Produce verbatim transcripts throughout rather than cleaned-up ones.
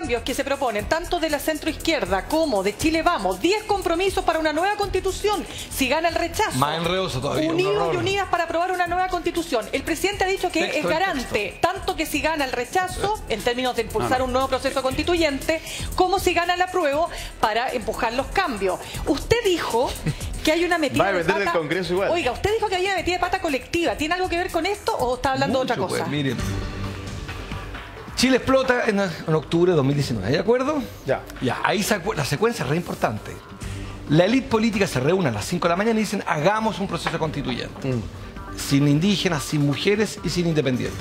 que se proponen tanto de la centroizquierda como de Chile Vamos, diez compromisos para una nueva constitución si gana el rechazo. Más enredoso todavía. Unidos y unidas para aprobar una nueva constitución. El presidente ha dicho que texto, es garante tanto que si gana el rechazo en términos de impulsar no, no. un nuevo proceso constituyente como si gana el apruebo para empujar los cambios. Usted dijo que hay una metida Va a de meter pata... el Congreso igual. Oiga, usted dijo que había una metida de pata colectiva. ¿Tiene algo que ver con esto o está hablando Mucho, de otra cosa? Pues, miren. Chile explota en, en octubre de dos mil diecinueve, ¿de acuerdo? Ya. Ya, ahí la secuencia es re importante. La élite política se reúne a las cinco de la mañana y dicen, hagamos un proceso constituyente. Mm. Sin indígenas, sin mujeres y sin independientes.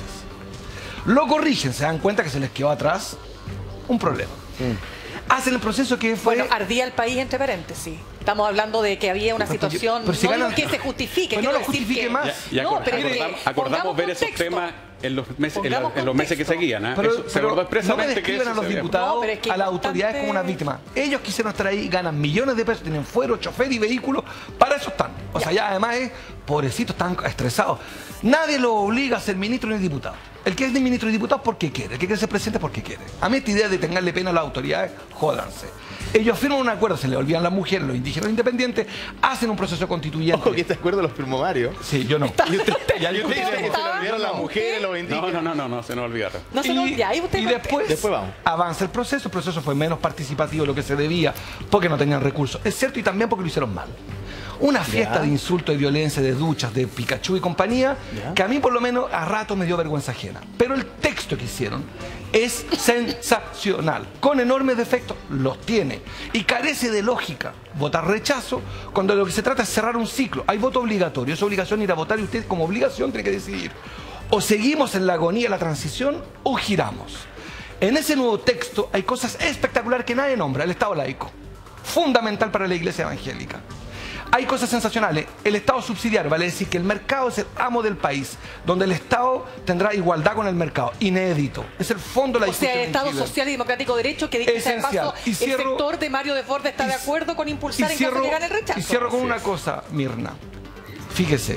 Lo corrigen, se dan cuenta que se les quedó atrás un problema. Mm. Hacen el proceso que fue... Bueno, ardía el país entre paréntesis. Estamos hablando de que había una pero situación... Pero si no ganan, que se justifique. Pero no lo justifique que... más. Ya, ya no, pero acordamos, acordamos ver esos temas en los meses, en la, en los meses que seguían. ¿eh? Pero, Eso, se pero acordó expresamente no me describan que a los diputados, no, es que a las autoridades como una víctima. Ellos quisieron estar ahí, ganan millones de pesos, tienen fuero, chofer y vehículos, para eso están. O ya. sea, ya además es, pobrecitos, están estresados. Nadie los obliga a ser ministro ni diputado. El que es de ministro y diputado porque quiere, el que quiere ser presidente porque quiere. A mí esta idea de tenerle pena a las autoridades, jódanse. Ellos firman un acuerdo, se le olvidan las mujeres, los indígenas, los independientes, hacen un proceso constituyente. Ojo que este acuerdo los firmó Mario. Sí, yo no. Y usted, ya yo usted dice que se le olvidaron las mujeres, los indígenas. No, no, no, no, no se nos olvidaron. No se nos olvidaron. Y, y después, después vamos. avanza el proceso, el proceso fue menos participativo de lo que se debía, porque no tenían recursos. Es cierto, y también porque lo hicieron mal. Una fiesta ya. de insultos, de violencia, de duchas, de Pikachu y compañía, ya. que a mí por lo menos a rato me dio vergüenza ajena. Pero el texto que hicieron es sensacional, con enormes defectos, los tiene, y carece de lógica. Votar rechazo, cuando de lo que se trata es cerrar un ciclo. Hay voto obligatorio, es obligación ir a votar y usted como obligación tiene que decidir. O seguimos en la agonía de la transición o giramos. En ese nuevo texto hay cosas espectaculares que nadie nombra, el Estado laico, fundamental para la Iglesia evangélica. Hay cosas sensacionales. El Estado subsidiario, vale decir que el mercado es el amo del país, donde el Estado tendrá igualdad con el mercado. Inédito. Es el fondo de la discusión. O sea, el Estado social y democrático de derecho, que dice el paso, el sector de Mario Desbordes está de acuerdo con impulsar en caso de que gane el rechazo. Y cierro con una cosa, Mirna. Fíjese,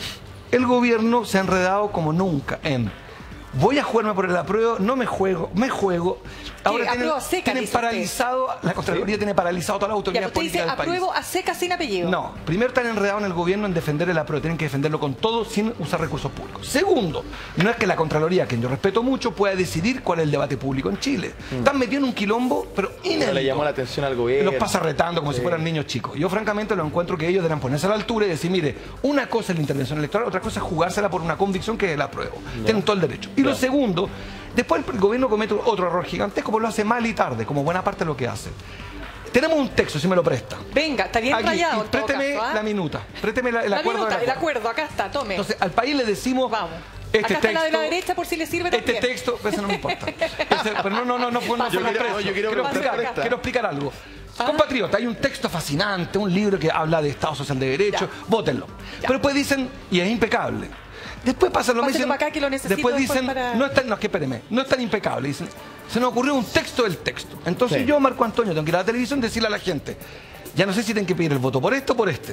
el gobierno se ha enredado como nunca en... Voy a jugarme por el apruebo, no me juego, me juego. Ahora tienen, seca, tienen paralizado, usted. la Contraloría ¿Sí? tiene paralizado toda la autoridad política del país. Apruebo a seca sin apellido. No, primero están enredados en el gobierno en defender el apruebo, tienen que defenderlo con todo sin usar recursos públicos. Segundo, no es que la Contraloría, quien yo respeto mucho, pueda decidir cuál es el debate público en Chile. Mm. Están metidos en un quilombo, pero inédito. No le llamó la atención al gobierno. Los pasa retando como sí. si fueran niños chicos. Yo francamente lo encuentro que ellos deberán ponerse a la altura y decir, mire, una cosa es la intervención electoral, otra cosa es jugársela por una convicción que es el apruebo. Ya. Tienen todo el derecho. Y ya. lo segundo, después el gobierno comete otro error gigantesco, porque lo hace mal y tarde, como buena parte de lo que hace. Tenemos un texto, si me lo presta. Venga, está bien rayado. Présteme caso, ¿eh? la minuta, présteme la, el, la acuerdo minuta, el acuerdo. El acuerdo, acá está, tome. Entonces, al país le decimos... Vamos. Este acá texto, está la de la derecha por si le sirve también. Este texto, eso no me importa. Ese, pero no, no, no, no fue una yo, quiero, no, yo quiero, quiero, explicar, quiero explicar algo. Ah. Compatriota, hay un texto fascinante, un libro que habla de Estado Social de Derecho, ya. Vótenlo. Ya. Pero después dicen, y es impecable. Después pasan lo mismo. Después, después dicen, para... no es tan, no, es que espéreme, no es tan impecable. Dicen, se nos ocurrió un texto del texto. Entonces sí. yo, Marco Antonio, tengo que ir a la televisión y decirle a la gente, ya no sé si tienen que pedir el voto por esto o por este.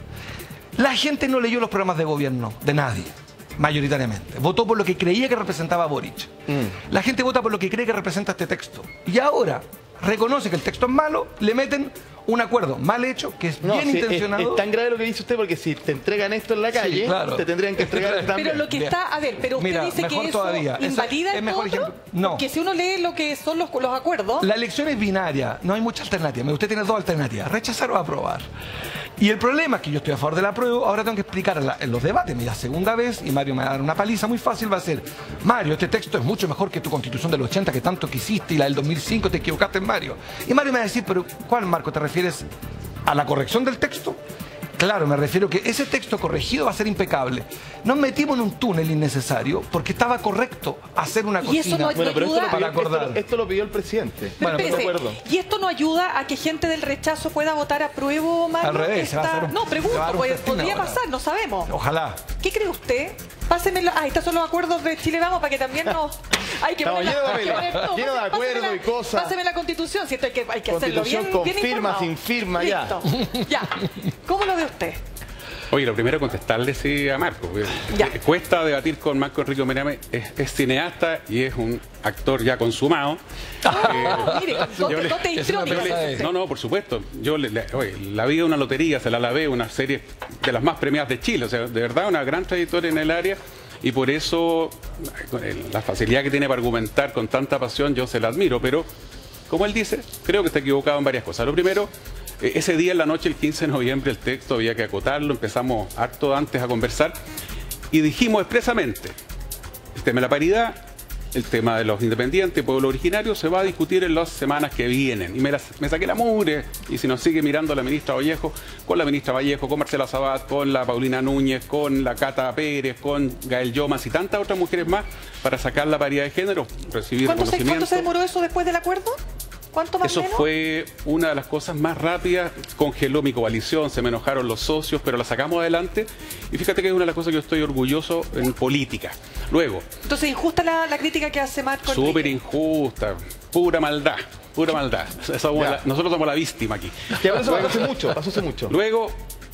La gente no leyó los programas de gobierno de nadie, mayoritariamente. Votó por lo que creía que representaba a Boric. Mm. La gente vota por lo que cree que representa este texto. Y ahora reconoce que el texto es malo, le meten un acuerdo mal hecho, que es no, bien sí, intencionado. Es, es tan grave lo que dice usted, porque si te entregan esto en la calle, sí, claro. te tendrían que entregar también. Pero lo que está, a ver, pero usted Mira, dice que eso todavía. invalida es, es mejor otro, ejemplo. No. Porque si uno lee lo que son los, los acuerdos... La elección es binaria, no hay mucha alternativa. Usted tiene dos alternativas, rechazar o aprobar. Y el problema es que yo estoy a favor del apruebo, ahora tengo que explicar en, la, en los debates, mira, segunda vez, y Mario me va a dar una paliza muy fácil, va a ser, Mario, este texto es mucho mejor que tu constitución del ochenta que tanto quisiste, y la del dos mil cinco te equivocaste en Mario. Y Mario me va a decir, pero ¿cuál, Marco? ¿Te refieres a la corrección del texto? Claro, me refiero que ese texto corregido va a ser impecable. Nos metimos en un túnel innecesario porque estaba correcto hacer una cocina. ¿Y eso no bueno, pero esto lo, pidió, acordar. Esto, esto lo pidió el presidente. Pero bueno, acuerdo. ¿Y esto no ayuda a que gente del rechazo pueda votar a prueba, Mario? Al revés, Esta... se va a hacer un, No, pregunto, pues, podría ahora. pasar, no sabemos. Ojalá. ¿Qué cree usted? Pásenmelo. Ah, estos son los acuerdos de Chile Vamos para que también nos... Hay que Estamos llenos de, no, lleno de acuerdos y cosas. Páseme la constitución, si esto hay que, hay que hacerlo bien, con bien firma, informado. sin firma, Listo. ya. Ya. ¿Cómo lo ve usted? Oye, lo primero contestarle sí a Marco. Ya. Cuesta debatir con Marco Enrique Ominami, es, es cineasta y es un actor ya consumado. Oh, eh, mire, no, le, no te le, No, no, por supuesto. Yo le, le, oye, la vida es una lotería, se la lavé, una serie de las más premiadas de Chile. O sea, de verdad, una gran trayectoria en el área. Y por eso, la facilidad que tiene para argumentar con tanta pasión, yo se la admiro. Pero, como él dice, creo que está equivocado en varias cosas. Lo primero, ese día en la noche, el quince de noviembre, el texto había que acotarlo. Empezamos harto antes a conversar. Y dijimos expresamente, el tema de la paridad, el tema de los independientes, pueblo originario, se va a discutir en las semanas que vienen. Y me, las, me saqué la mugre, y si nos sigue mirando la ministra Vallejo, con la ministra Vallejo, con Marcela Sabat, con la Paulina Núñez, con la Cata Pérez, con Gael Yomas y tantas otras mujeres más, para sacar la paridad de género, recibir ¿Cuánto reconocimiento. Se, ¿Cuánto se demoró eso después del acuerdo? ¿Cuánto más Eso menos? Fue una de las cosas más rápidas, congeló mi coalición, se me enojaron los socios, pero la sacamos adelante. Y fíjate que es una de las cosas que yo estoy orgulloso en política. Luego... Entonces, ¿injusta la, la crítica que hace Marco Enrique? Súper injusta, pura maldad, pura maldad. Somos la, nosotros somos la víctima aquí. Que pasó hace mucho, pasó hace mucho. Luego,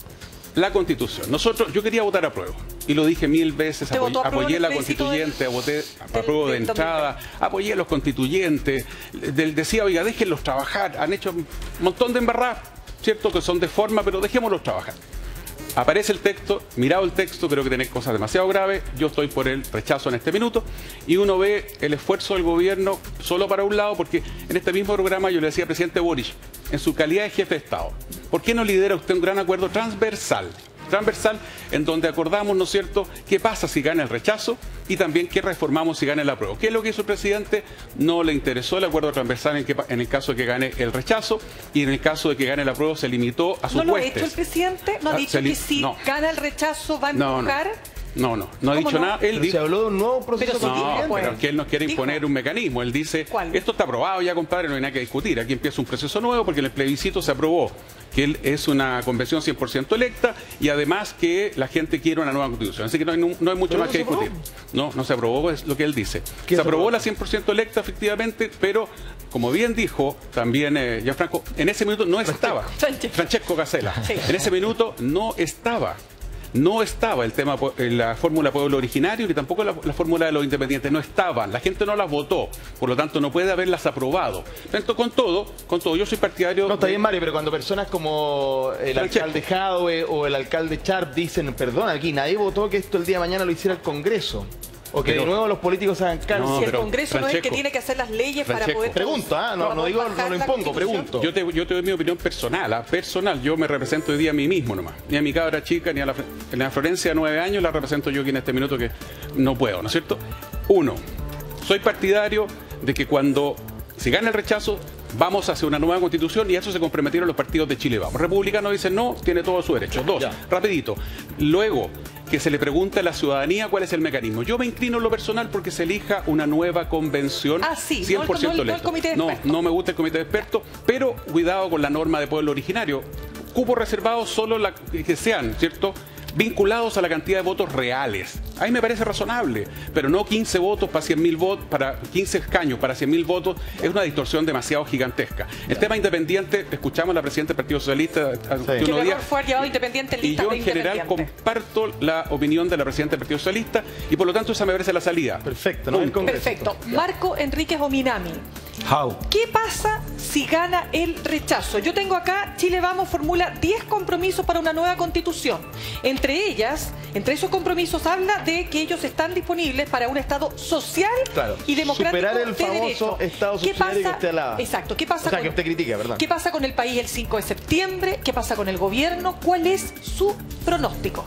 la Constitución. Nosotros, yo quería votar a prueba. Y lo dije mil veces, apoyé, apoyé la constituyente, voté a prueba de entrada, apoyé a los constituyentes, del, decía, oiga, déjenlos trabajar, han hecho un montón de embarradas, cierto que son de forma, pero dejémoslos trabajar. Aparece el texto, mirado el texto, creo que tiene cosas demasiado graves, yo estoy por el rechazo en este minuto, y uno ve el esfuerzo del gobierno solo para un lado, porque en este mismo programa yo le decía al presidente Boric, en su calidad de jefe de Estado, ¿por qué no lidera usted un gran acuerdo transversal? transversal en donde acordamos, ¿no es cierto?, qué pasa si gana el rechazo y también qué reformamos si gana el apruebo. ¿Qué es lo que hizo el presidente? No le interesó el acuerdo transversal en, que, en el caso de que gane el rechazo y en el caso de que gane el apruebo se limitó a sus ¿No lo huestes. ha hecho el presidente? ¿No ha dicho que si no. gana el rechazo va a empujar? No, no. No, no, no ha dicho no? nada. Él dijo, se habló de un nuevo proceso constituyente. No, pero es que él no quiere imponer ¿Dijo? un mecanismo. Él dice, ¿Cuál? esto está aprobado ya, compadre, no hay nada que discutir. Aquí empieza un proceso nuevo porque en el plebiscito se aprobó que él es una convención cien por ciento electa y además que la gente quiere una nueva constitución. Así que no hay, no hay mucho más no que discutir. No, no se aprobó, es lo que él dice. Se aprobó la cien por ciento electa, efectivamente, pero como bien dijo también eh, Gianfranco, en ese minuto no estaba. Francesco Casella. Sí. En ese minuto no estaba. No estaba el tema, la fórmula pueblo originario ni tampoco la, la fórmula de los independientes, no estaban, la gente no las votó, por lo tanto no puede haberlas aprobado. Entonces, con todo, con todo, yo soy partidario... No, está bien, Mario, pero cuando personas como el Francesco. alcalde Jadwe o el alcalde Sharp dicen, perdón, aquí nadie votó que esto el día de mañana lo hiciera el Congreso. O que pero, de nuevo los políticos hagan cargo. No, si el Congreso no es el que tiene que hacer las leyes Francesco. para poder... Pregunto, ¿ah? no, no digo, no lo impongo, pregunto. Yo te, yo te doy mi opinión personal, ¿ah? personal. Yo me represento hoy día a mí mismo nomás. Ni a mi cabra chica, ni a la, a la Florencia de nueve años la represento yo aquí en este minuto que no puedo, ¿no es cierto? Uno, soy partidario de que cuando se gana el rechazo, vamos hacia una nueva constitución y a eso se comprometieron los partidos de Chile Vamos. Republicanos dicen no, tiene todo su derecho. Dos, ya. rapidito. Luego, que se le pregunte a la ciudadanía cuál es el mecanismo. Yo me inclino en lo personal porque se elija una nueva convención ah, sí, cien por ciento no, electa. No, el no, no me gusta el comité de expertos, pero cuidado con la norma de pueblo originario. Cupo reservado solo la, que sean, ¿cierto?, vinculados a la cantidad de votos reales. Ahí me parece razonable, pero no quince votos para cien mil votos, para quince escaños para cien mil votos, es una distorsión demasiado gigantesca. El tema independiente, escuchamos a la presidenta del Partido Socialista hace sí. unos días, fue llevado independiente en y yo en general comparto la opinión de la presidenta del Partido Socialista y por lo tanto esa me parece la salida. Perfecto, ¿no? Perfecto. Marco Enríquez Ominami. How? ¿Qué pasa si gana el rechazo? Yo tengo acá, Chile Vamos formula diez compromisos para una nueva constitución. Entre ellas, entre esos compromisos habla de que ellos están disponibles para un Estado social claro. y democrático. Superar el de famoso derecho. Estado subsidiario que usted hablaba. Exacto. ¿Qué pasa, o sea, con, que usted critica, ¿verdad? ¿Qué pasa con el país el cinco de septiembre? ¿Qué pasa con el gobierno? ¿Cuál es su pronóstico?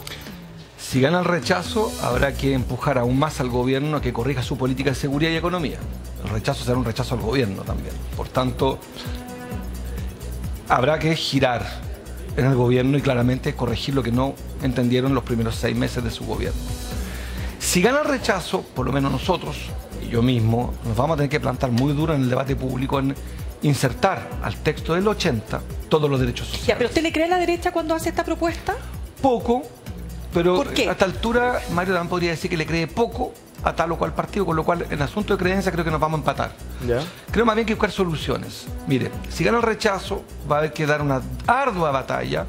Si gana el rechazo, habrá que empujar aún más al gobierno a que corrija su política de seguridad y economía. El rechazo será un rechazo al gobierno también. Por tanto, habrá que girar en el gobierno y claramente corregir lo que no entendieron los primeros seis meses de su gobierno. Si gana el rechazo, por lo menos nosotros, y yo mismo, nos vamos a tener que plantar muy duro en el debate público en insertar al texto del ochenta todos los derechos sociales. Ya, ¿pero usted le cree a la derecha cuando hace esta propuesta? Poco. Pero a esta altura, Mario también podría decir que le cree poco a tal o cual partido, con lo cual en asunto de creencia creo que nos vamos a empatar. ¿Ya? Creo más bien que buscar soluciones. Mire, si gana el rechazo, va a haber que dar una ardua batalla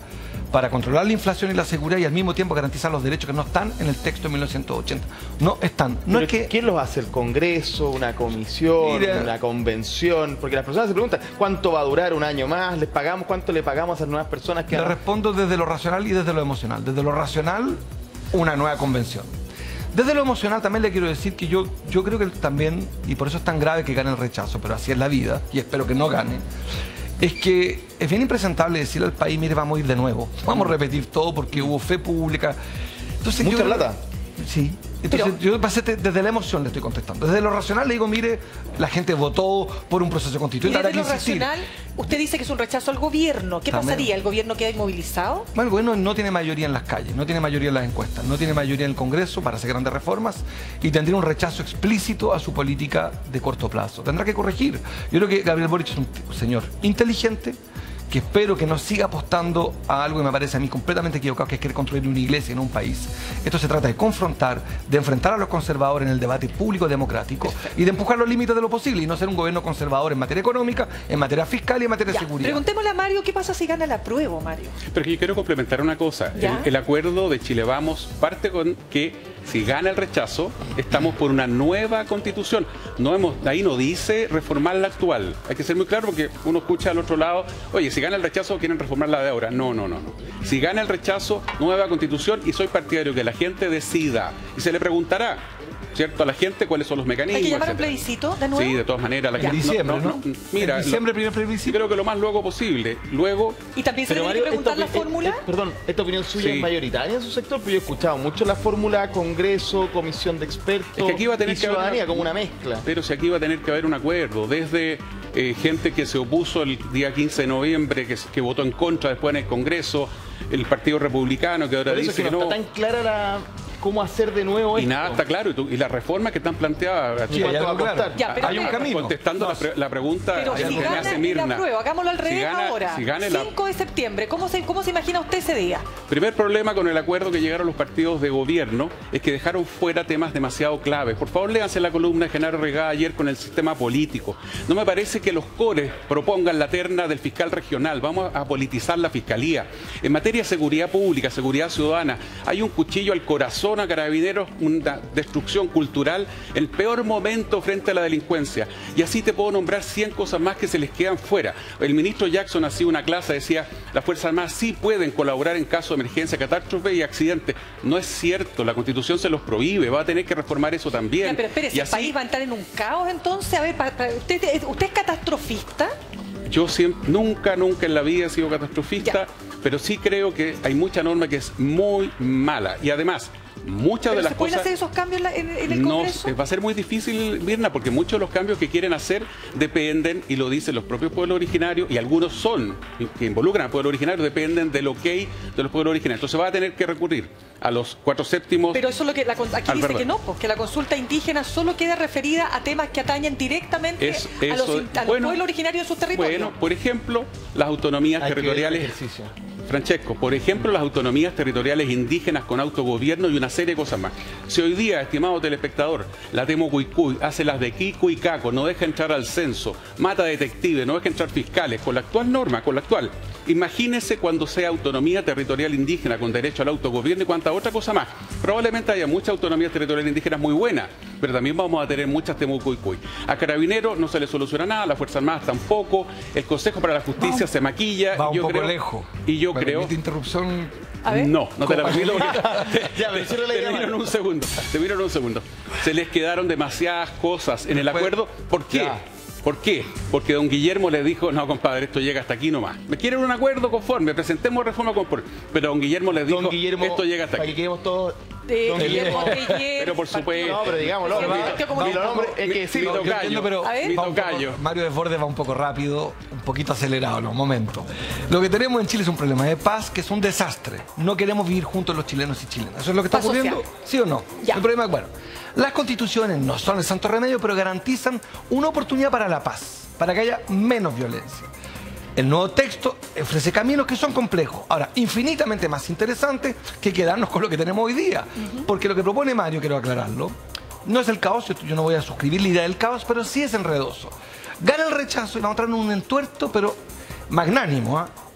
para controlar la inflación y la seguridad y al mismo tiempo garantizar los derechos que no están en el texto de mil novecientos ochenta. No están. No es que... ¿Quién los hace? ¿El Congreso? ¿Una comisión? Mira, ¿una convención? Porque las personas se preguntan, ¿cuánto va a durar un año más? ¿Les pagamos? ¿Cuánto le pagamos a esas nuevas personas que... Le han... respondo desde lo racional y desde lo emocional. Desde lo racional, una nueva convención. Desde lo emocional también le quiero decir que yo, yo creo que también, y por eso es tan grave que gane el rechazo, pero así es la vida, y espero que no gane, es que es bien impresentable decirle al país, mire, vamos a ir de nuevo, vamos a repetir todo porque hubo fe pública. Entonces, ¿Mucha yo, plata? Sí. Entonces, pero, yo pasé desde la emoción le estoy contestando. Desde lo racional le digo, mire, la gente votó por un proceso constituyente. Y desde lo racional, usted dice que es un rechazo al gobierno. ¿Qué también pasaría? ¿El gobierno queda inmovilizado? Bueno, el gobierno no tiene mayoría en las calles, no tiene mayoría en las encuestas, no tiene mayoría en el Congreso para hacer grandes reformas y tendría un rechazo explícito a su política de corto plazo. Tendrá que corregir. Yo creo que Gabriel Boric es un señor inteligente, que espero que no siga apostando a algo que me parece a mí completamente equivocado, que es querer construir una iglesia en un país. Esto se trata de confrontar, de enfrentar a los conservadores en el debate público democrático y de empujar los límites de lo posible y no ser un gobierno conservador en materia económica, en materia fiscal y en materia ya, de seguridad. Preguntémosle a Mario qué pasa si gana el apruebo, Mario. Pero que yo quiero complementar una cosa. El, el acuerdo de Chile Vamos parte con que si gana el rechazo, estamos por una nueva constitución. No hemos, ahí no dice reformar la actual. Hay que ser muy claro porque uno escucha al otro lado, oye, si gana el rechazo quieren reformar la de ahora. No, no, no, no. Si gana el rechazo, nueva constitución y soy partidario que la gente decida y se le preguntará, ¿cierto? A la gente cuáles son los mecanismos. ¿Hay que llamar a un plebiscito de nuevo? Sí, de todas maneras. La gente, en diciembre, no, ¿no? no, no mira, en diciembre, primer plebiscito. Creo que lo más luego posible. Luego... ¿Y también se le tiene que preguntar la fórmula? Perdón, ¿esta opinión suya sí. es mayoritaria en su sector? Pero yo he escuchado mucho la fórmula Congreso, Comisión de Expertos es que aquí va a tener y que Ciudadanía haber una, como una mezcla. Pero si aquí va a tener que haber un acuerdo, desde eh, gente que se opuso el día quince de noviembre, que, que votó en contra después en el Congreso, el Partido Republicano que ahora Por eso dice es que, que no no... está tan clara la... cómo hacer de nuevo y esto. nada, está claro. Y, tú, y las reformas que están planteadas... Sí, hay, algo claro. ya, pero hay un camino. Contestando no, la, pre la pregunta pero que si me gana hace Mirna. la prueba, hagámoslo al revés si gana, ahora. Si gana cinco de septiembre, ¿cómo se, ¿cómo se imagina usted ese día? Primer problema con el acuerdo que llegaron los partidos de gobierno es que dejaron fuera temas demasiado claves. Por favor, léanse la columna de Genaro Regada ayer con el sistema político. No me parece que los cores propongan la terna del fiscal regional. Vamos a politizar la fiscalía. En materia de seguridad pública, seguridad ciudadana, hay un cuchillo al corazón a Carabineros, una destrucción cultural, el peor momento frente a la delincuencia. Y así te puedo nombrar cien cosas más que se les quedan fuera. El ministro Jackson hacía una clase, decía, las Fuerzas Armadas sí pueden colaborar en caso de emergencia, catástrofe y accidente. No es cierto, la Constitución se los prohíbe, va a tener que reformar eso también. Ya, pero espere, y ¿el así, país va a entrar en un caos entonces? A ver, para, para, ¿usted, ¿usted es catastrofista? Yo siempre, nunca, nunca en la vida he sido catastrofista, ya. pero sí creo que hay mucha norma que es muy mala. Y además, muchas ¿Pero de las se pueden cosas... hacer esos cambios en, en el no, Congreso? va a ser muy difícil, Mirna, porque muchos de los cambios que quieren hacer dependen, y lo dicen los propios pueblos originarios, y algunos son, que involucran al pueblo originario, dependen del ok de los pueblos originarios. Entonces va a tener que recurrir a los cuatro séptimos... Pero eso es lo que la, aquí dice verdad. que no, porque la consulta indígena solo queda referida a temas que atañen directamente es, a los, eso, a los bueno, pueblos originarios de sus territorios. Bueno, por ejemplo, las autonomías Hay territoriales... Francesco, por ejemplo, las autonomías territoriales indígenas con autogobierno y una serie de cosas más. Si hoy día, estimado telespectador, la Temo Cuicuy hace las de Quico y Caco, no deja entrar al censo, mata detectives, no deja entrar fiscales, con la actual norma, con la actual, imagínese cuando sea autonomía territorial indígena con derecho al autogobierno y cuanta otra cosa más. Probablemente haya muchas autonomías territoriales indígenas muy buenas, pero también vamos a tener muchas Temo Cuicuy. A Carabineros no se le soluciona nada, a las Fuerzas Armadas tampoco, el Consejo para la Justicia va, se maquilla. Va y yo un poco creo, lejos. Y yo ¿Me creo... interrupción? A ver. No, no te la permito porque... Ya, me hicieron la te miro en un segundo, te miro en un segundo. Se les quedaron demasiadas cosas en el acuerdo. ¿Por qué? Ya. ¿Por qué? Porque don Guillermo le dijo, no, compadre, esto llega hasta aquí nomás. Me quieren un acuerdo conforme, presentemos reforma conforme. Pero don Guillermo les dijo, don Guillermo, esto llega hasta aquí. Para que quedemos todos... De Don Guillermo Guillermo. Teller, Pero por supuesto. No, pero digámoslo. Sí, Mi- como mi que- nombre es que Mi decirlo. Yo tocayo. entiendo, pero A ver. Mi va un poco- tocayo. Mario Desbordes va un poco rápido, un poquito acelerado en los momentos. Lo que tenemos en Chile es un problema de paz que es un desastre. No queremos vivir juntos los chilenos y chilenas. ¿Eso es lo que está Paz ocurriendo? social. ¿Sí o no? Ya. El problema es, bueno, las constituciones no son el santo remedio, pero garantizan una oportunidad para la paz, para que haya menos violencia. El nuevo texto ofrece caminos que son complejos, ahora, infinitamente más interesantes que quedarnos con lo que tenemos hoy día. Uh-huh. Porque lo que propone Mario, quiero aclararlo, no es el caos, yo no voy a suscribir la idea del caos, pero sí es enredoso. Gana el rechazo y vamos a entrar en un entuerto, pero magnánimo, ¿eh?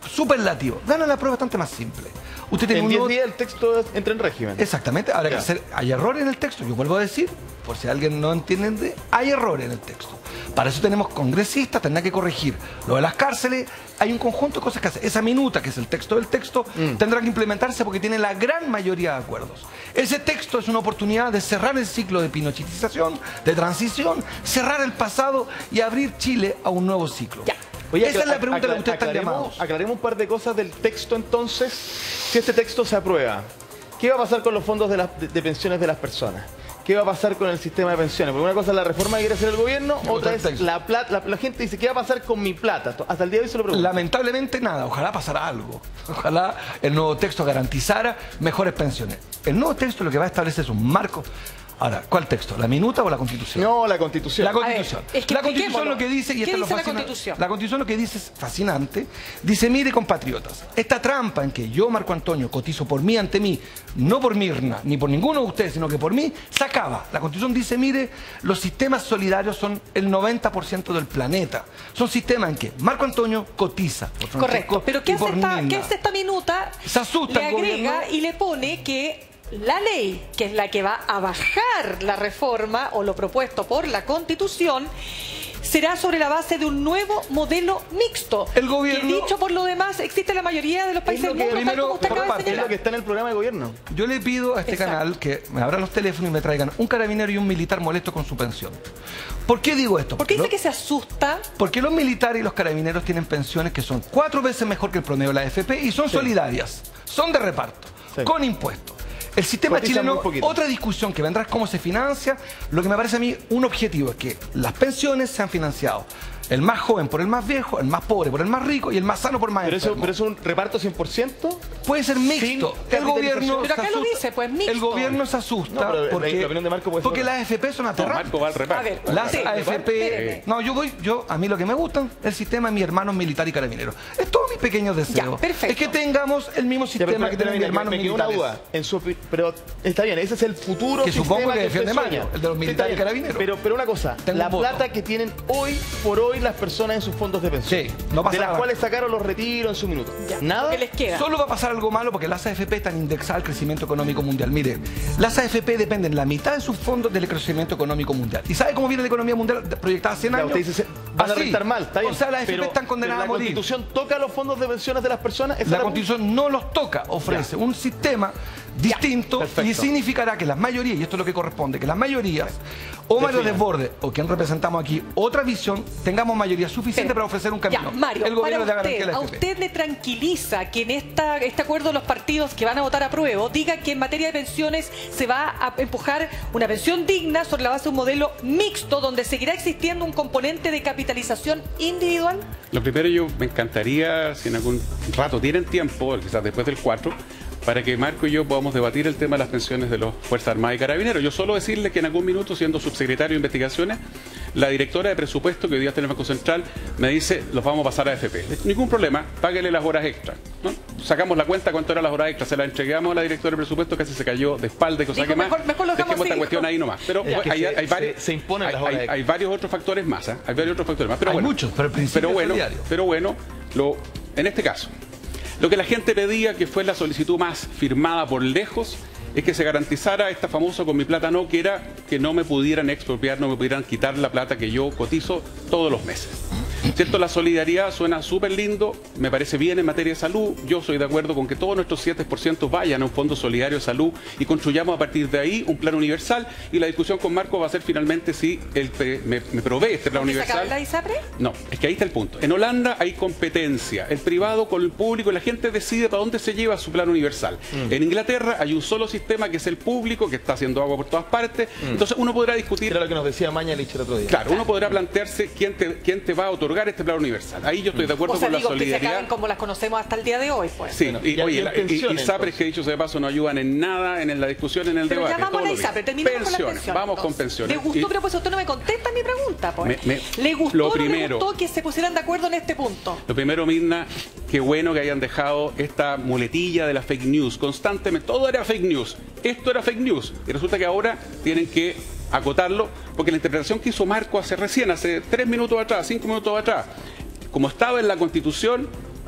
superlativo. Gana la prueba bastante más simple. Usted tiene en un diez nuevo... días el texto entra en régimen. Exactamente. Ahora, que hacer, hay errores en el texto. Yo vuelvo a decir, por si alguien no entiende, hay errores en el texto. Para eso tenemos congresistas, tendrá que corregir. Lo de las cárceles, hay un conjunto de cosas que hacer. Esa minuta, que es el texto del texto, mm. tendrá que implementarse porque tiene la gran mayoría de acuerdos. Ese texto es una oportunidad de cerrar el ciclo de pinochetización, de transición, cerrar el pasado y abrir Chile a un nuevo ciclo. Ya. Oye, esa es la pregunta a la que ustedes están llamados. Aclaremos un par de cosas del texto entonces. Si este texto se aprueba, ¿qué va a pasar con los fondos de, la, de, de pensiones de las personas? ¿Qué va a pasar con el sistema de pensiones? Porque una cosa es la reforma que quiere hacer el gobierno, otra es la plata. La, la gente dice, ¿qué va a pasar con mi plata? Hasta el día de hoy se lo pregunto. Lamentablemente nada, ojalá pasara algo. Ojalá el nuevo texto garantizara mejores pensiones. El nuevo texto lo que va a establecer es un marco. Ahora, ¿cuál texto? ¿La minuta o la Constitución? No, la Constitución. La Constitución. Ver, es que la Constitución lo que dice, y ¿Qué esto dice lo la Constitución? La Constitución lo que dice es fascinante. Dice, mire, compatriotas, esta trampa en que yo, Marco Antonio, cotizo por mí ante mí, no por Mirna, ni por ninguno de ustedes, sino que por mí, se acaba. La Constitución dice, mire, los sistemas solidarios son el noventa por ciento del planeta. Son sistemas en que Marco Antonio cotiza por Francisco. Correcto, pero ¿qué, y hace por esta, Mirna. ¿qué hace esta minuta? Se asusta le el agrega gobierno. Y le pone que la ley, que es la que va a bajar la reforma o lo propuesto por la Constitución, será sobre la base de un nuevo modelo mixto. El gobierno... Que dicho por lo demás, existe en la mayoría de los países del mundo, tal como usted acaba de Es señalar. lo que está en el programa de gobierno. Yo le pido a este Exacto. canal que me abran los teléfonos y me traigan un carabinero y un militar molesto con su pensión. ¿Por qué digo esto? ¿Por qué dice Lo- que se asusta? Porque los militares y los carabineros tienen pensiones que son cuatro veces mejor que el promedio de la A F P y son Sí. solidarias, son de reparto, Sí. con impuestos. El sistema Cotizan chileno, muy poquito. otra discusión que vendrá es cómo se financia. Lo que me parece a mí un objetivo es que las pensiones sean financiadas. El más joven por el más viejo, el más pobre por el más rico y el más sano por el más Pero eso, enfermo. pero es un reparto cien por ciento. Puede ser mixto. Sin El gobierno capitalización. Pero acá se lo asusta. dice, pues, mixto. El gobierno se asusta No, pero la- porque, la opinión de Marco puede ser porque otra. las A F P son No, aterrantes. Marco va al reparto. A ver, Las Sí, A F P, Sí. no, yo voy, yo, a mí lo que me gustan, el sistema de mi hermano militar y carabinero. Es todo mi pequeño deseo. Ya, perfecto. Es que tengamos el mismo Ya, sistema pero, que pero, tienen mis mira, hermanos me, me quedó una militares. duda. En su opi- pero está bien, ese es el futuro Que supongo sistema que usted defiende sueña. Mario, el de los Sí, militares está y bien. carabineros. Pero, pero una cosa, Tengo la un voto. plata que tienen hoy por hoy las personas en sus fondos de pensión. Sí, no pasa de las nada. cuales sacaron los retiros en su minuto. Ya, Nada. ¿qué les queda? Solo va a pasar algo malo porque las A F P están indexadas al crecimiento económico mundial. Mire, las A F P dependen la mitad de sus fondos del crecimiento económico mundial. ¿Y sabe cómo viene la economía mundial proyectada a cien Ya, años? usted dice, se- van a Así. restar mal, está bien. O sea, las A F P pero, están condenadas pero a morir. ¿La Constitución toca los fondos de pensiones de las personas? ¿Esa La es Constitución no los toca, ofrece un sistema distinto perfecto. y significará que las mayorías, y esto es lo que corresponde, que las mayorías, o Mario Definan. Desbordes, o quien representamos aquí, otra visión, tengamos mayoría suficiente Pero, para ofrecer un camino. Ya, Mario, el gobierno de para garantía de usted, la ¿a A F P. usted le tranquiliza que en esta, este acuerdo de los partidos que van a votar a prueba diga que en materia de pensiones se va a empujar una pensión digna sobre la base de un modelo mixto donde seguirá existiendo un componente de capitalización individual? Lo primero, yo me encantaría, si en algún rato tienen tiempo, quizás después del cuatro, para que Marco y yo podamos debatir el tema de las pensiones de los Fuerzas Armadas y Carabineros. Yo solo decirle que en algún minuto, siendo subsecretario de Investigaciones, la directora de presupuesto que hoy día está en el Banco Central me dice, los vamos a pasar a A F P. Ningún problema, páguele las horas extras, ¿no? Sacamos la cuenta cuánto eran las horas extras, se la entregamos a la directora de presupuesto, casi se cayó de espalda y cosa Dijo, que más. mejor- mejor lo dejamos Dejemos esta así. cuestión ahí nomás. Pero Es que hay, se- hay varios, se- se imponen hay, las horas hay- extras. hay varios otros factores más, ¿eh? Hay varios otros factores más. Pero Hay bueno, muchos, pero el principio pero es bueno, solidario. pero bueno, lo, en este caso, lo que la gente pedía, que fue la solicitud más firmada por lejos, es que se garantizara esta famosa con mi plata no, que era que no me pudieran expropiar, no me pudieran quitar la plata que yo cotizo todos los meses. ¿Cierto? La solidaridad suena súper lindo, me parece bien en materia de salud. Yo soy de acuerdo con que todos nuestros siete por ciento vayan a un fondo solidario de salud y construyamos a partir de ahí un plan universal. Y la discusión con Marco va a ser finalmente si él me, me provee este plan ¿Se acaba universal. la ISAPRE? No, es que ahí está el punto. En Holanda hay competencia. El privado con el público, la gente decide para dónde se lleva su plan universal. Mm. En Inglaterra hay un solo sistema que es el público, que está haciendo agua por todas partes. Mm. Entonces uno podrá discutir. Era lo que nos decía Mañalich el otro día. Claro, uno podrá plantearse quién te, quién te va a otorgar este plan universal. Ahí yo estoy de acuerdo O sea, con la digo, que se solidaridad. acaben como las conocemos hasta el día de hoy, pues. Sí, Bueno, y, y- oye, y la- y- pensiones, y SAPRES, entonces. que dicho sea de paso, no ayudan en nada en la discusión, en el Pero debate. ya vamos todo a la lo ISAPRE, mismo. terminemos con las Pensiones, pensiones. vamos con entonces. pensiones. ¿Le gustó? Y- Pero pues usted no me contesta mi pregunta, pues. Me- me- ¿Le gustó lo o no primero- le gustó que se pusieran de acuerdo en este punto? Lo primero, Mirna, qué bueno que hayan dejado esta muletilla de la fake news. Constantemente, todo era fake news. Esto era fake news. Y resulta que ahora tienen que acotarlo, porque la interpretación que hizo Marco hace recién, hace tres minutos atrás, cinco minutos atrás, como estaba en la Constitución,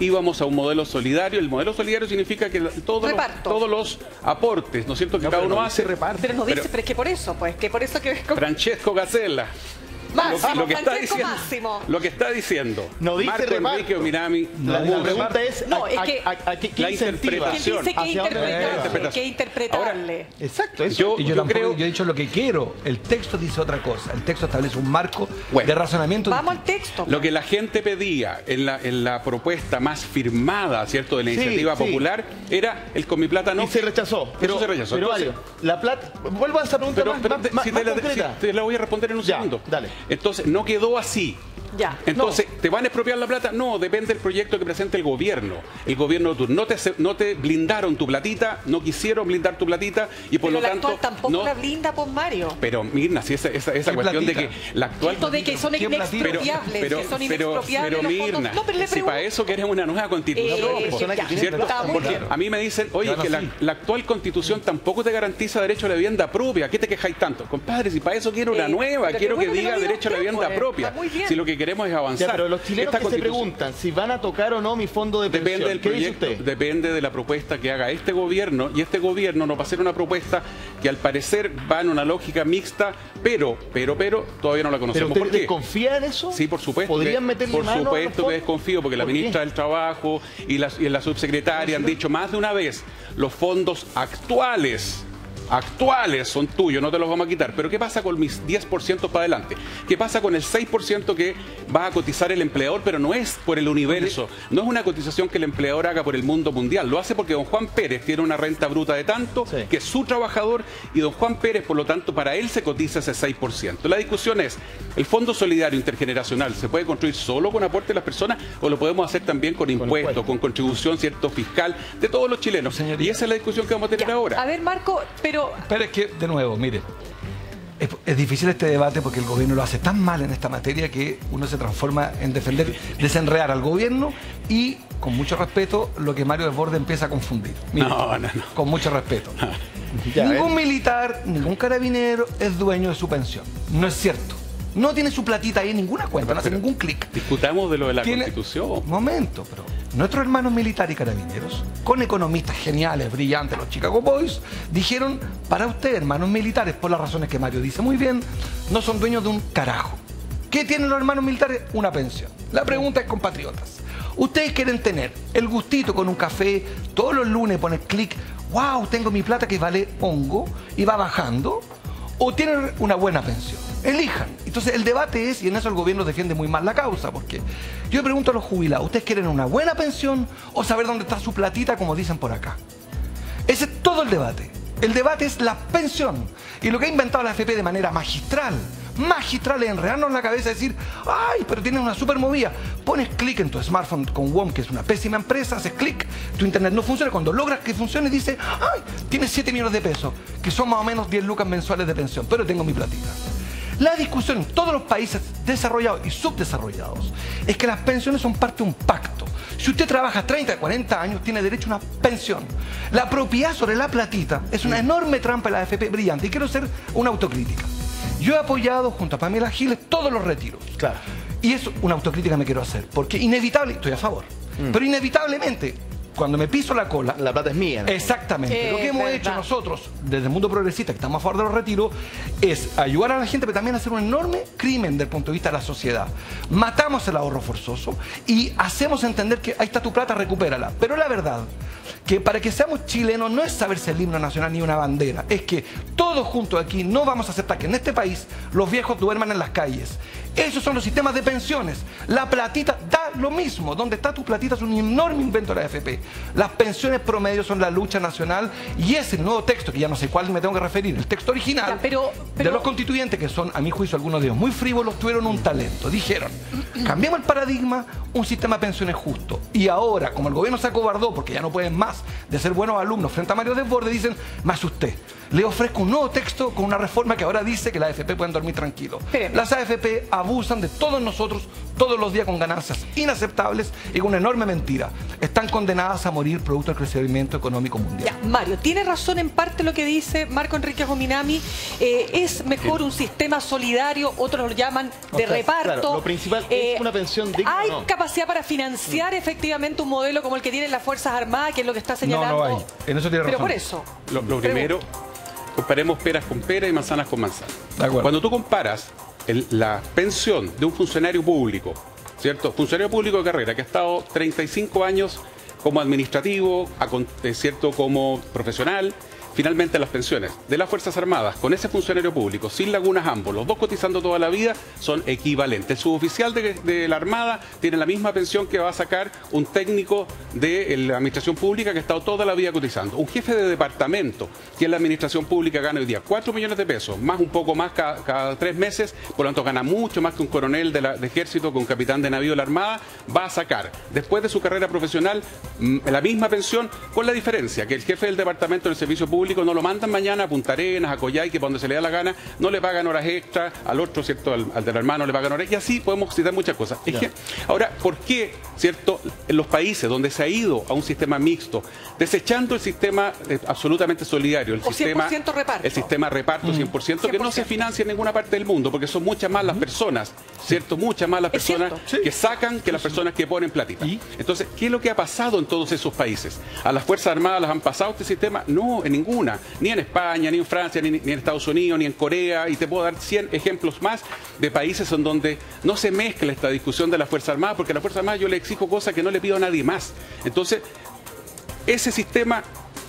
íbamos a un modelo solidario. El modelo solidario significa que todos, los, todos los aportes, ¿no es cierto?, que no, cada uno no hace. Reparte. Pero no dice, pero, pero es que por eso, pues, que por eso que... Francesco Gacella. Máximo, lo, lo, que está diciendo, Máximo. lo que está diciendo no dice Marco reparto. Enrique Ominami, la, no, la pregunta es no, es que, a, a, a, ¿qué, qué la interpretación. ¿Quién dice que interpretable? ¿Qué interpretable? Ahora, exacto, eso. Yo, y yo, yo creo, yo he dicho lo que quiero. El texto dice otra cosa. El texto establece un marco bueno, de razonamiento. Vamos al texto. Lo que la gente pedía en la, en la propuesta más firmada, ¿cierto?, de la iniciativa sí, popular, sí. era el con mi plata no. Y se rechazó. Pero, Eso se rechazó. Pero Entonces, la plata. Vuelvo a esa pregunta pero, más, pero, más, más, si más te, la, concreta. si te la voy a responder en un ya, segundo. Dale. Entonces, no quedó así. Ya. Entonces, no. ¿te van a expropiar la plata? No, depende del proyecto que presente el gobierno. El gobierno de turno. No te, no te blindaron tu platita, no quisieron blindar tu platita y por pero lo la tanto... actual tampoco no, la blinda, por Mario. Pero Mirna, si esa, esa, esa cuestión platita? de que la actual... Esto de que son inexpropiables, pero, que son pero, inexpropiables pero, pero Mirna, no, pero si para eso queremos una nueva constitución, eh, pues, ya, ¿cierto? Porque a mí me dicen, oye, que la, la actual constitución tampoco te garantiza derecho a la vivienda propia. ¿Qué te quejáis tanto? Compadre, si para eso quiero una eh, nueva, quiero que, que diga derecho a la vivienda pues, propia. Si lo que queremos es avanzar. Ya, pero los chilenos que se preguntan si van a tocar o no mi fondo de pensión. Depende del proyecto, depende de la propuesta que haga este gobierno, y este gobierno nos va a hacer una propuesta que al parecer va en una lógica mixta, pero, pero, pero, todavía no la conocemos. ¿Pero usted desconfía en eso? Sí, por supuesto. ¿Podrían que, meterle por mano supuesto que desconfío, porque la ministra del Trabajo y la, y la subsecretaria han dicho más de una vez, los fondos actuales actuales son tuyos, no te los vamos a quitar. Pero ¿qué pasa con mis diez por ciento para adelante? ¿Qué pasa con el seis por ciento que va a cotizar el empleador, pero no es por el universo? No es una cotización que el empleador haga por el mundo mundial. Lo hace porque don Juan Pérez tiene una renta bruta de tanto, sí, que es su trabajador, y don Juan Pérez, por lo tanto, para él se cotiza ese seis por ciento. La discusión es, ¿el Fondo Solidario Intergeneracional se puede construir solo con aporte de las personas o lo podemos hacer también con impuestos, con, con contribución, cierto, fiscal de todos los chilenos? Señoría. Y esa es la discusión que vamos a tener ya. ahora. A ver, Marco, pero... Pero es que, de nuevo, mire, es, es difícil este debate porque el gobierno lo hace tan mal en esta materia que uno se transforma en defender, desenredar al gobierno y, con mucho respeto, lo que Mario Desbordes empieza a confundir. Mire, no, no, no. Con mucho respeto. Ya, ningún eh. militar, ningún carabinero es dueño de su pensión. No es cierto. No tiene su platita ahí en ninguna cuenta, no hace ningún clic. Discutamos de lo de la tiene... Constitución. Un momento, pero nuestros hermanos militares y carabineros, con economistas geniales, brillantes, los Chicago Boys, dijeron, para ustedes, hermanos militares, por las razones que Mario dice muy bien, no son dueños de un carajo. ¿Qué tienen los hermanos militares? Una pensión. La pregunta es, compatriotas, ¿ustedes quieren tener el gustito con un café, todos los lunes poner clic, wow, tengo mi plata que vale hongo y va bajando? ¿O tienen una buena pensión? Elijan. Entonces el debate es, y en eso el gobierno defiende muy mal la causa, porque yo le pregunto a los jubilados, ¿ustedes quieren una buena pensión o saber dónde está su platita, como dicen por acá? Ese es todo el debate. El debate es la pensión. Y lo que ha inventado la A F P de manera magistral, magistral, es enredarnos en la cabeza y decir, ay, pero tienes una super movida. Pones clic en tu smartphone con WOM, que es una pésima empresa, haces clic, tu internet no funciona. Cuando logras que funcione, dice, ay, tienes siete millones de pesos, que son más o menos diez lucas mensuales de pensión, pero tengo mi platita. La discusión en todos los países desarrollados y subdesarrollados es que las pensiones son parte de un pacto. Si usted trabaja treinta, cuarenta años, tiene derecho a una pensión. La propiedad sobre la platita es una enorme trampa de la A F P brillante. Y quiero hacer una autocrítica. Yo he apoyado junto a Pamela Giles todos los retiros. Claro. Y es una autocrítica que me quiero hacer. Porque inevitable, estoy a favor, mm. pero inevitablemente, cuando me piso la cola... La plata es mía, ¿no? Exactamente. Eh, Lo que hemos verdad. hecho nosotros, desde el mundo progresista, que estamos a favor de los retiros, es ayudar a la gente, pero también hacer un enorme crimen desde el punto de vista de la sociedad. Matamos el ahorro forzoso y hacemos entender que ahí está tu plata, recupérala. Pero la verdad, que para que seamos chilenos no es saberse el himno nacional ni una bandera. Es que todos juntos aquí no vamos a aceptar que en este país los viejos duerman en las calles. Esos son los sistemas de pensiones. La platita da lo mismo. Donde está tu platita es un enorme invento de la A F P. Las pensiones promedio son la lucha nacional y ese nuevo texto, que ya no sé cuál me tengo que referir, el texto original ya, pero, pero... de los constituyentes, que son, a mi juicio, algunos de ellos muy frívolos, tuvieron un talento. Dijeron, cambiamos el paradigma, un sistema de pensiones justo. Y ahora, como el gobierno se acobardó porque ya no pueden más de ser buenos alumnos frente a Mario Desbordes, dicen, me asusté. Le ofrezco un nuevo texto con una reforma que ahora dice que las A F P pueden dormir tranquilos. Las A F P abusan de todos nosotros todos los días con ganancias inaceptables y con una enorme mentira. Están condenadas a morir producto del crecimiento económico mundial. Ya, Mario, tiene razón en parte lo que dice Marco Enrique Jominami. Eh, es mejor un sistema solidario, otros lo llaman de o sea, reparto. Claro, lo principal eh, es una pensión digna. ¿Hay no? capacidad para financiar mm. efectivamente un modelo como el que tienen las Fuerzas Armadas, que es lo que está señalando? No, no hay. En eso tiene razón. Pero por eso. Lo, lo primero, comparemos peras con peras y manzanas con manzanas. Cuando tú comparas el, la pensión de un funcionario público, ¿cierto? Funcionario público de carrera que ha estado treinta y cinco años como administrativo, ¿cierto? Como profesional. Finalmente las pensiones de las Fuerzas Armadas con ese funcionario público, sin lagunas ambos, los dos cotizando toda la vida, son equivalentes. El suboficial de, de la Armada tiene la misma pensión que va a sacar un técnico de la Administración Pública que ha estado toda la vida cotizando. Un jefe de departamento que en la Administración Pública gana hoy día cuatro millones de pesos, más un poco más cada, cada tres meses, por lo tanto gana mucho más que un coronel de, la, de ejército, que un capitán de navío de la Armada, va a sacar después de su carrera profesional la misma pensión, con la diferencia que el jefe del departamento del servicio público no lo mandan mañana a Punta Arenas, a Coyhaique, para donde se le da la gana, no le pagan horas extra, al otro, ¿cierto? Al, al del hermano le pagan horas, y así podemos citar muchas cosas. Es que, ahora, ¿por qué, cierto, en los países donde se ha ido a un sistema mixto, desechando el sistema eh, absolutamente solidario, el o sistema cien por ciento reparto, el sistema reparto cien por ciento, mm. que no se financia en ninguna parte del mundo, porque son muchas más las personas, ¿cierto? Muchas más las personas que sacan que las personas que ponen platita. ¿Y? Entonces, ¿qué es lo que ha pasado en todos esos países? ¿A las Fuerzas Armadas las han pasado este sistema? No, en ningún Una, ni en España, ni en Francia, ni, ni en Estados Unidos, ni en Corea, y te puedo dar cien ejemplos más de países en donde no se mezcla esta discusión de la Fuerza Armada, porque a la Fuerza Armada yo le exijo cosas que no le pido a nadie más. Entonces, ese sistema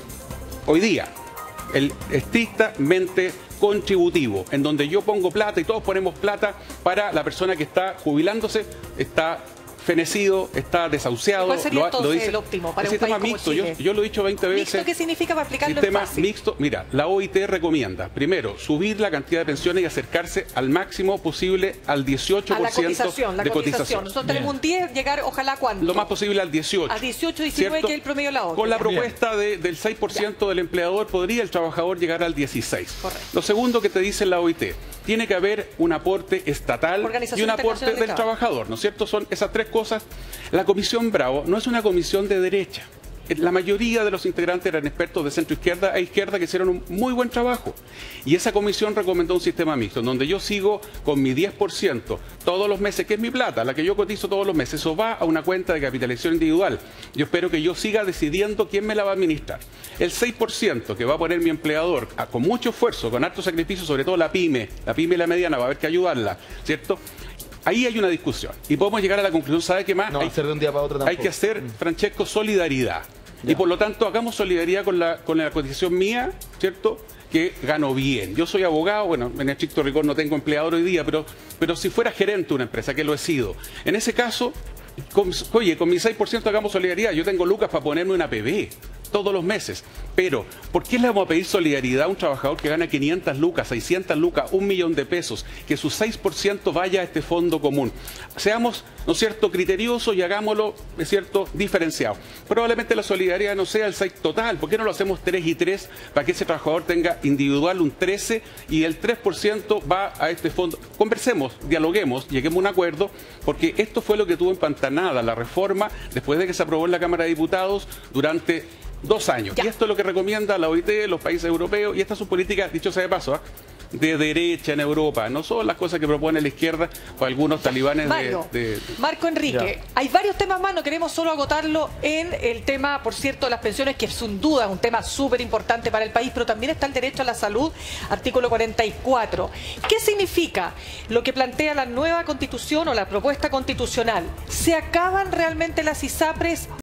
hoy día, el estrictamente contributivo, en donde yo pongo plata y todos ponemos plata para la persona que está jubilándose, está fenecido, está desahuciado. ¿Cuál sería lo, entonces lo dice, el óptimo para el un país sistema como mixto? Chile? Yo, yo lo he dicho veinte veces. ¿Mixto qué significa, para explicarlo sistema en fácil? Mixto, mira, la O I T recomienda, primero, subir la cantidad de pensiones y acercarse al máximo posible al dieciocho por ciento a la cotización, la de cotización. cotización. Nosotros tenemos un diez, llegar, ojalá, ¿a cuánto? Lo más posible al dieciocho. A dieciocho, diecinueve, que es el promedio de la O C. Con la propuesta de, del seis por ciento ya. Del empleador, podría el trabajador llegar al dieciséis. Correcto. Lo segundo que te dice la O I T, tiene que haber un aporte estatal y un aporte del de trabajador, ¿no es cierto? Son esas tres cosas. La Comisión Bravo no es una comisión de derecha. La mayoría de los integrantes eran expertos de centro izquierda e izquierda que hicieron un muy buen trabajo. Y esa comisión recomendó un sistema mixto, en donde yo sigo con mi diez por ciento todos los meses, que es mi plata, la que yo cotizo todos los meses. Eso va a una cuenta de capitalización individual. Yo espero que yo siga decidiendo quién me la va a administrar. El seis por ciento que va a poner mi empleador, con mucho esfuerzo, con harto sacrificio, sobre todo la pyme, la pyme y la mediana, va a haber que ayudarla, ¿cierto? Ahí hay una discusión y podemos llegar a la conclusión, ¿sabe qué más? No, hay, hacer de un día para otro tampoco. Hay que hacer, Francesco, solidaridad. Ya. Y por lo tanto, hagamos solidaridad con la, con la cotización mía, ¿cierto? Que gano bien. Yo soy abogado, bueno, en estricto rigor no tengo empleador hoy día, pero, pero si fuera gerente de una empresa, que lo he sido, en ese caso, con, oye, con mi seis por ciento hagamos solidaridad. Yo tengo lucas para ponerme una P B todos los meses. Pero, ¿por qué le vamos a pedir solidaridad a un trabajador que gana quinientas lucas, seiscientas lucas, un millón de pesos? Que su seis por ciento vaya a este fondo común. Seamos, ¿no es cierto?, criteriosos y hagámoslo, ¿es cierto?, diferenciado. Probablemente la solidaridad no sea el seis total. ¿Por qué no lo hacemos tres y tres para que ese trabajador tenga individual un trece y el tres por ciento va a este fondo? Conversemos, dialoguemos, lleguemos a un acuerdo, porque esto fue lo que tuvo empantanada la reforma después de que se aprobó en la Cámara de Diputados durante dos años. Ya. Y esto es lo que recomienda la O I T, los países europeos, y estas son políticas, dicho sea de paso, ¿eh? de derecha en Europa. No son las cosas que propone la izquierda o algunos talibanes Mario, de, de... Marco Enrique, ya. Hay varios temas más, no queremos solo agotarlo en el tema, por cierto, de las pensiones, que sin duda es un tema súper importante para el país, pero también está el derecho a la salud, artículo cuarenta y cuatro. ¿Qué significa lo que plantea la nueva constitución o la propuesta constitucional? ¿Se acaban realmente las ISAPRES?